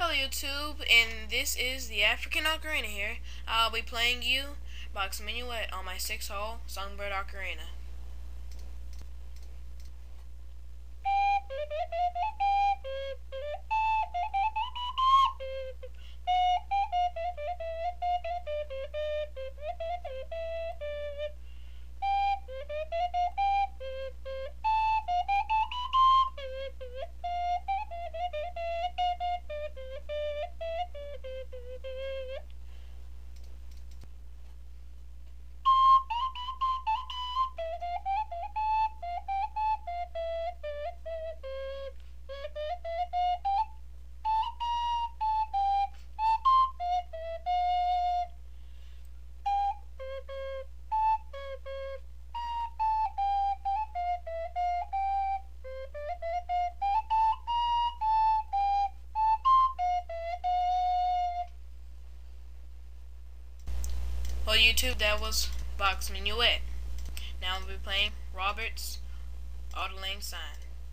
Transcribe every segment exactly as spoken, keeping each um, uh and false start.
Hello YouTube, and this is the African ocarina here. I'll be playing you Box Minuet on my six hole songbird ocarina. Well YouTube, that was Box Minuet. Now I'll be playing Robert's Autolane Sign.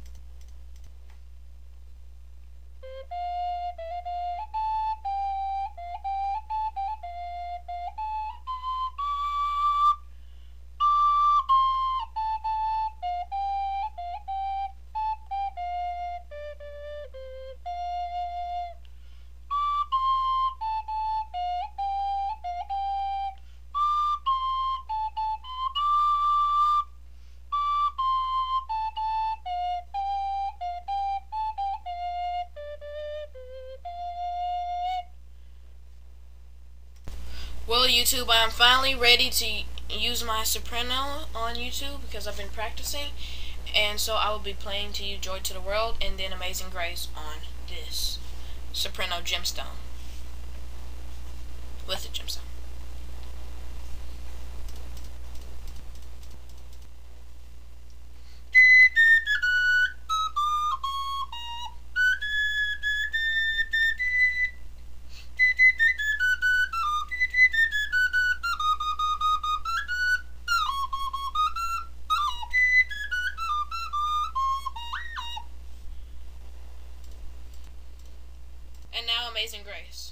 Well YouTube, I'm finally ready to use my soprano on YouTube because I've been practicing, and so I will be playing to you Joy to the World and then Amazing Grace on this soprano gemstone with a gemstone. And now Amazing Grace.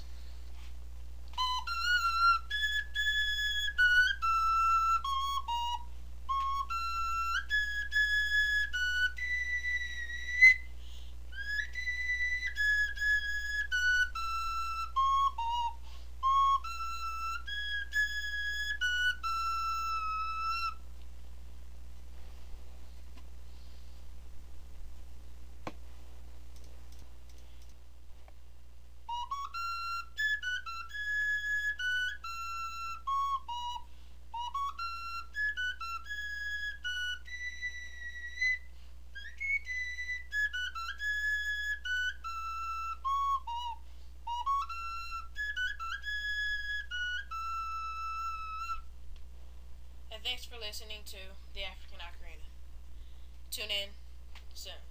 And thanks for listening to the African Ocarina. Tune in soon.